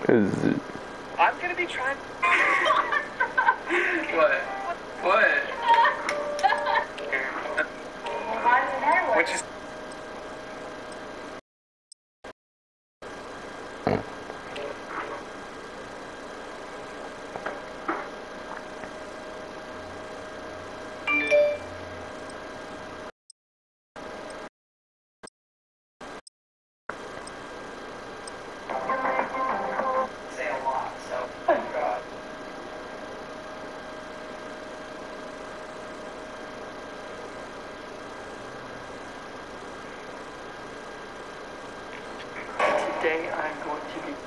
I'm gonna be trying. What? What? Which is. Today I'm going to be.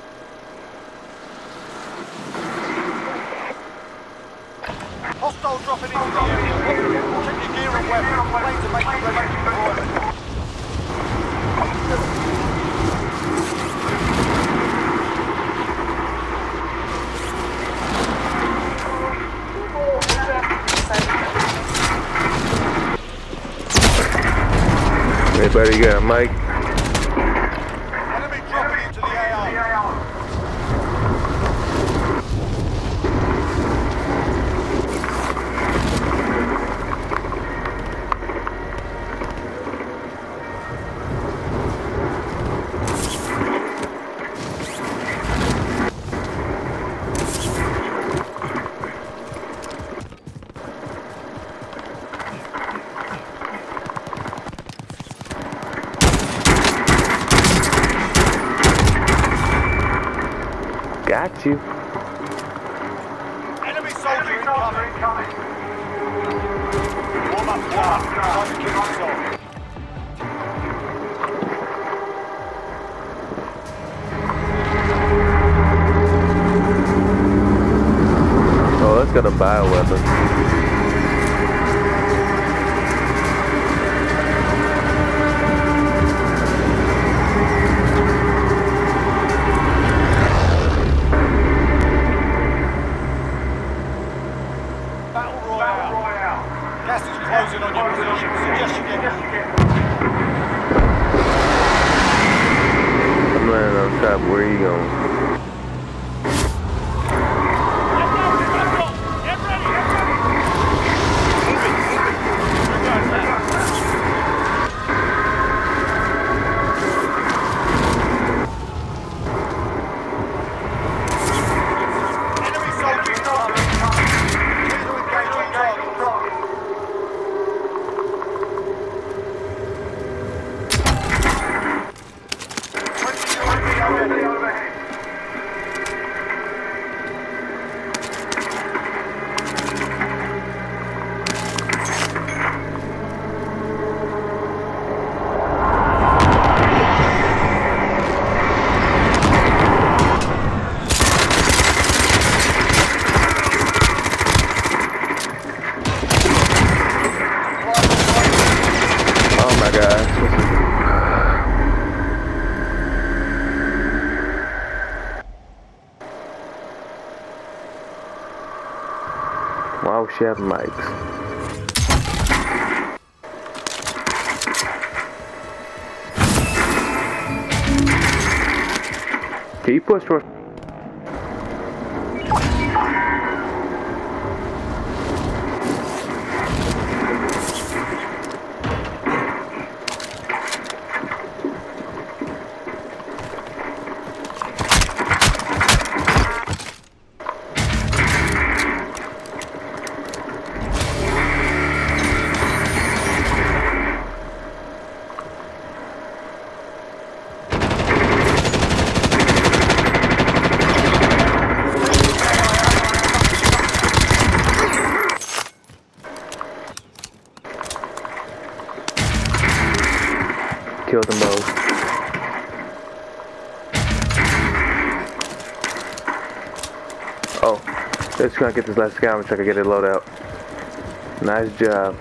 Hostile dropping into the area. Check your gear and weapons. Plane to make you ready for deployment. Anybody got a mic? Enemy dropping into the AR. Got you. Enemy soldier incoming. Warm up time. Time to kill the soldier. Oh, let's get a bioweapon. Battle Royale. Gas is closing on your position. Suggest you get I'm landing on top. Where are you going? Wow, she have mics. Can you push for? Killed them both. Oh, let's try to get this last scavenger so I can get it loaded out. Nice job.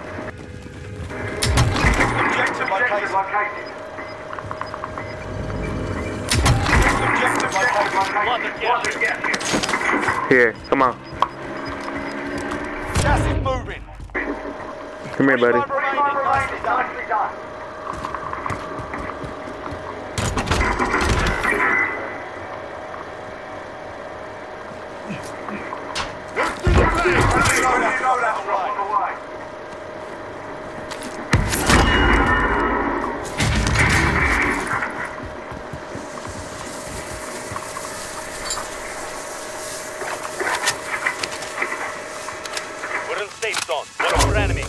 objective located. Here, come on. Gas is moving. Come here, buddy. Nicely done. loadout drop on the way. We're in safe zone. Watch for enemy.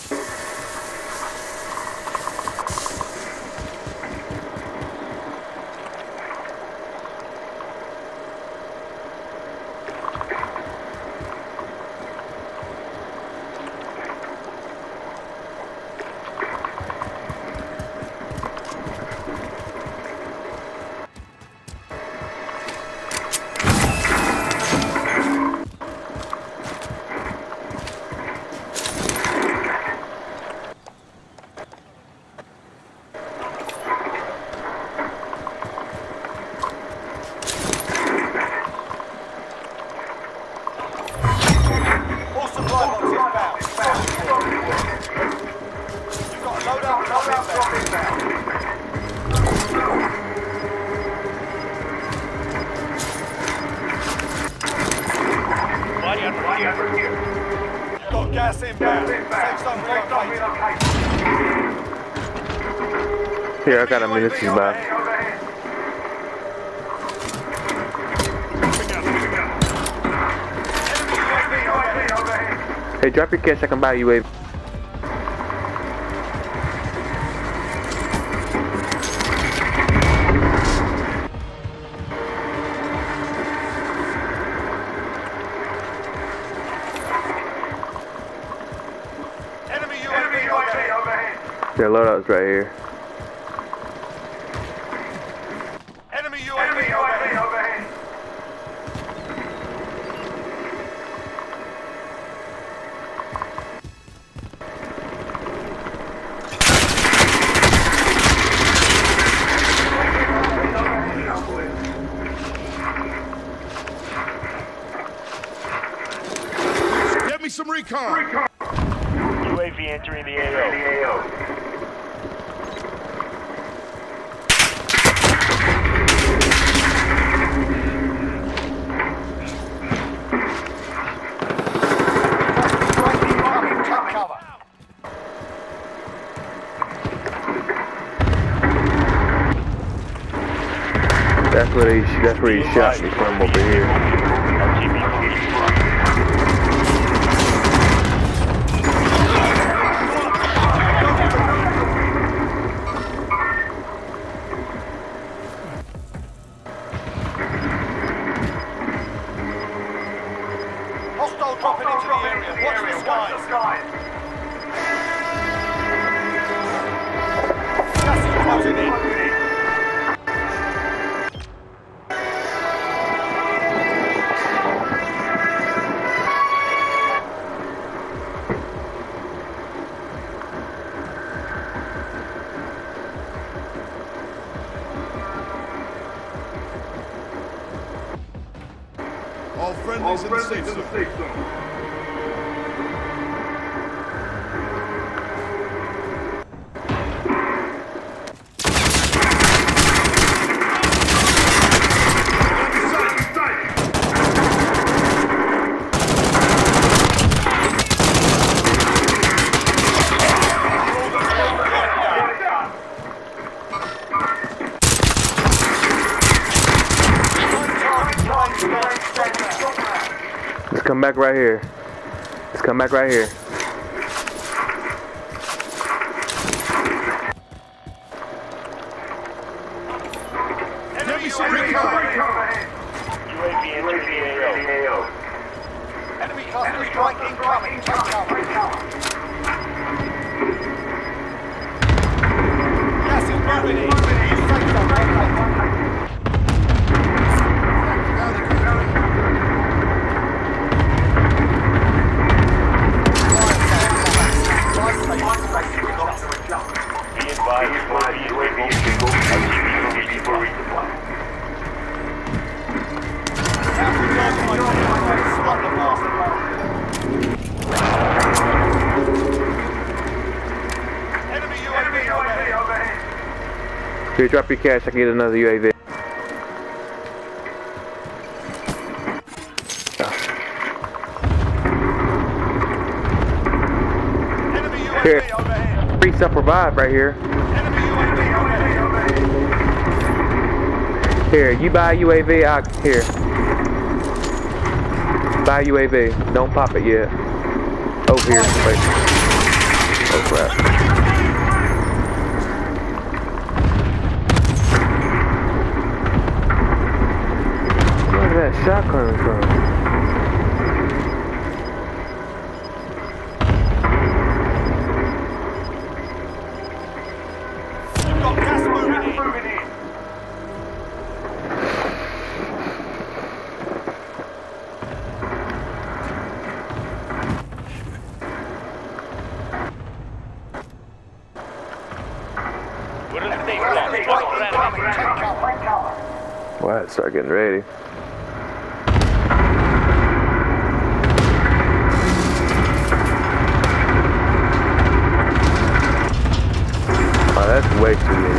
Got gas inbound. Safe zone relocated. Here, I got a munitions box. Hey, drop your cash, I can buy you a. Their loadout's right here. Enemy UAV overhead. Get me some recon. UAV entering the AO. That's where he shot me from over here. Hostile dropping into the area. Watch the skies. Gas is closing in. All friendlies in the safe zone. Let's come back right here. Let's come back right here. Enemy UAV entering the AO. Enemy cluster strike incoming. Take cover. Gas is moving in. Safe zone relocated. Be advised, UAV is single. RTB for resupply. Enemy UAV overhead. Here, drop your cash, I can get another UAV. self-revive right here. Enemy UAV overhead. Here, you buy a UAV out here. Buy a UAV. Don't pop it yet. Oh, here. Wait. Oh, crap. Where's that shot coming from? You've got gas moving in. We're in the safe Gas zone. is Drop right it. incoming. Take cover. Well, I start getting ready. Oh, that's way too many.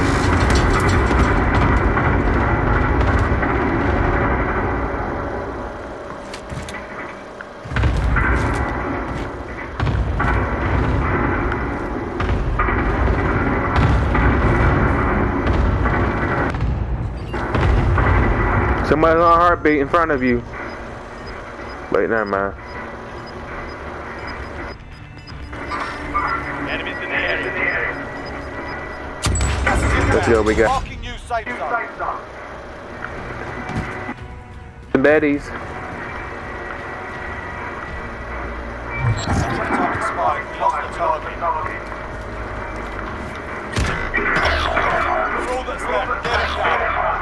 Somebody's on a heartbeat in front of you. Wait, never mind. Enemies in the area. Gas is inbound. Let's go, we got- Marking new safe zone. Some baddies. Time expired. We lost the target. That's all that's left. Get it done.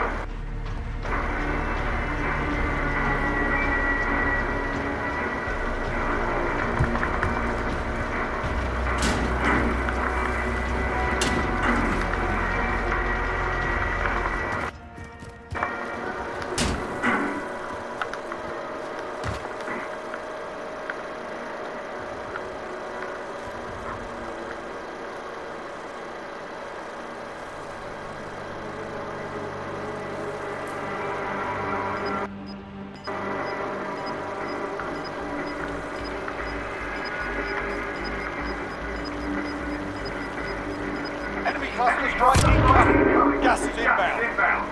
Enemy cluster strike incoming. Gas is inbound.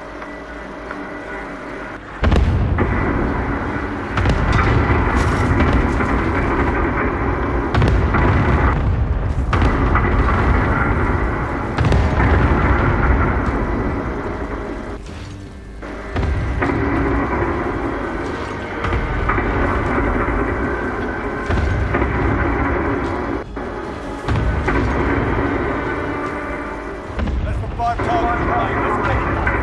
Less than 5 targets remain. Let's take it up.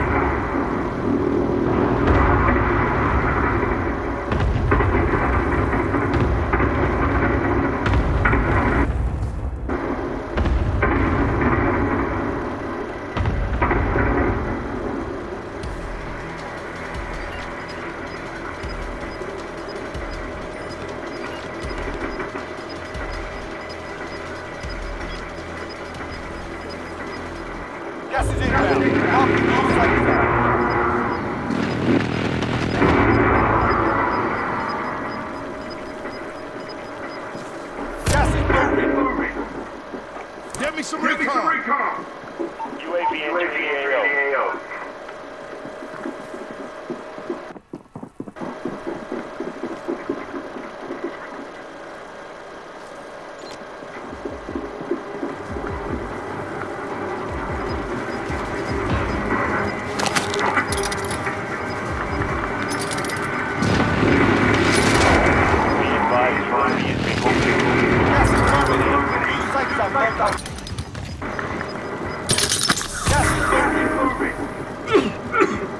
Gas is inbound. Marking new safe zone. Gas is moving. Get me some recon. UAV entering the AO. Be advised, UAV is being opened. Gas is moving in. New safe zone located. Gas is moving.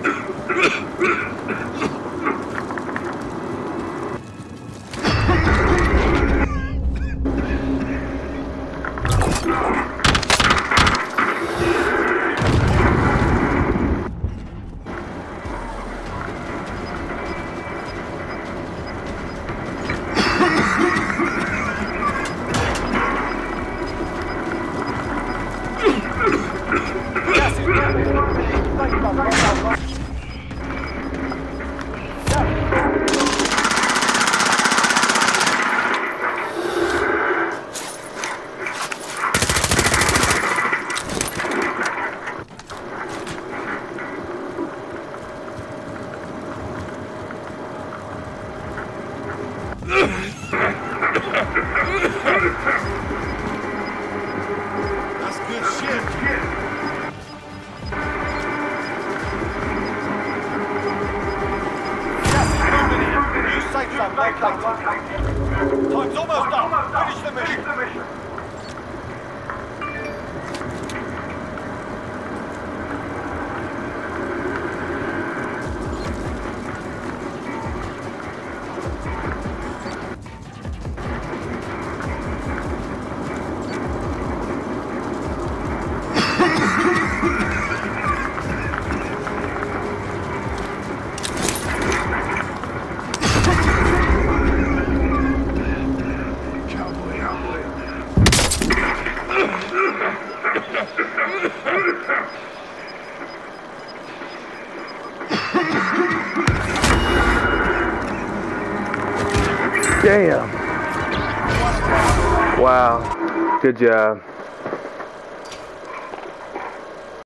Gas is moving. Safe zone located. Damn. Wow. Good job.